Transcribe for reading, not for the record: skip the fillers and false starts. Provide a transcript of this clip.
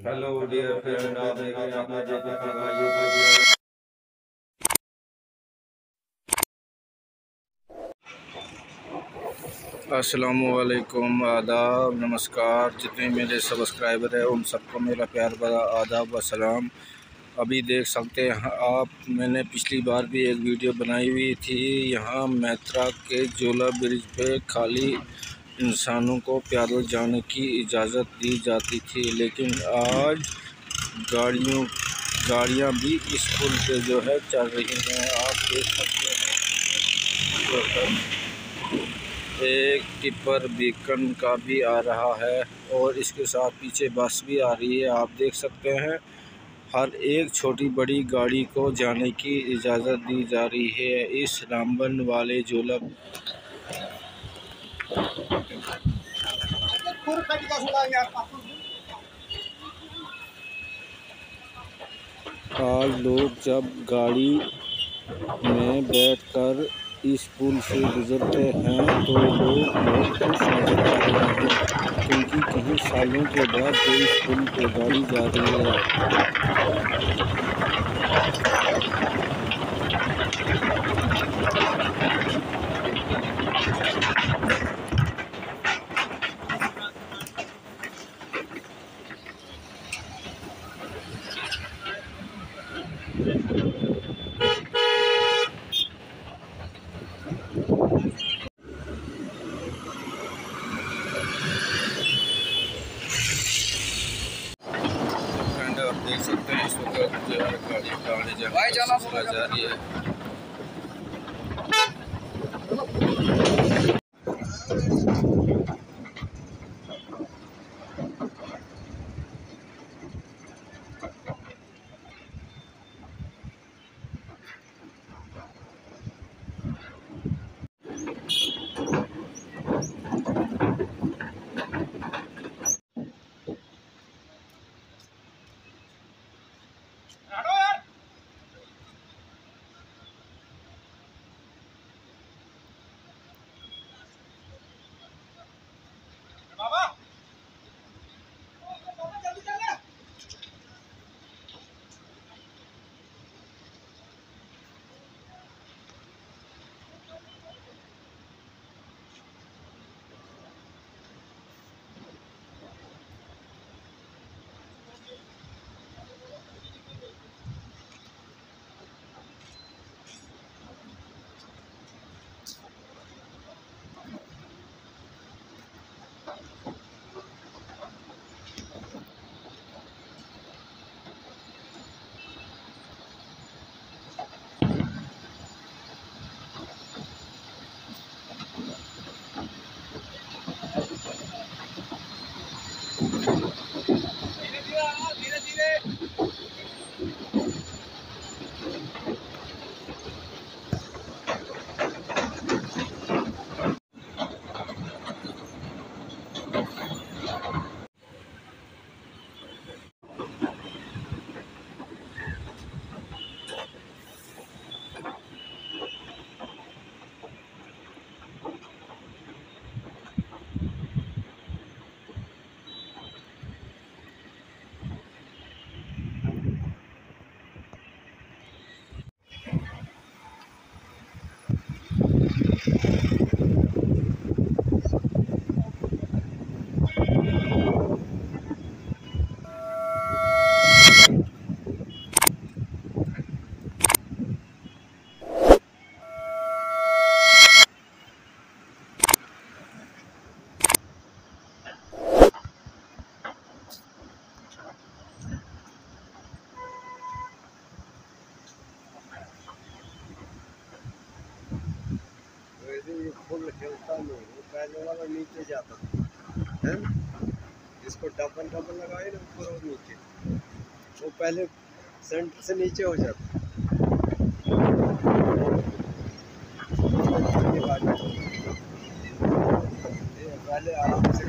Hello dear friend, आप देख रहे हैं अपना JK का यूट्यूब। अस्सलामुअलैकुम, आदाब, नमस्कार। जितने मेरे सब्सक्राइबर हैं उन सबको मेरा प्यार भरा आदाब व सलाम। अभी देख सकते हैं आप, मैंने पिछली बार भी एक वीडियो बनाई हुई थी। यहाँ मैत्रा के जोला ब्रिज पे खाली इंसानों को पैदल जाने की इजाज़त दी जाती थी, लेकिन आज गाड़ियाँ भी इस पुल पे जो है चल रही हैं। आप देख सकते हैं एक टिप्पर बीकन का भी आ रहा है और इसके साथ पीछे बस भी आ रही है। आप देख सकते हैं हर एक छोटी बड़ी गाड़ी को जाने की इजाज़त दी जा रही है इस रामबन वाले जोला। आज लोग जब गाड़ी में बैठकर इस पुल से गुज़रते हैं तो लोग बहुत खुश नज़र आ रहे हैं, क्योंकि कई सालों के बाद जो इस पुल पे गाड़ी जा रही है। आप देख सकते हैं इस वक्त जो है गाड़ी जाने जा रही है। फुल खेलता नहीं, वो पहले वाला नीचे जाता है। इसको डबल डबल लगाए ना ऊपर और नीचे, वो पहले सेंटर से नीचे हो जाता। पहले आराम से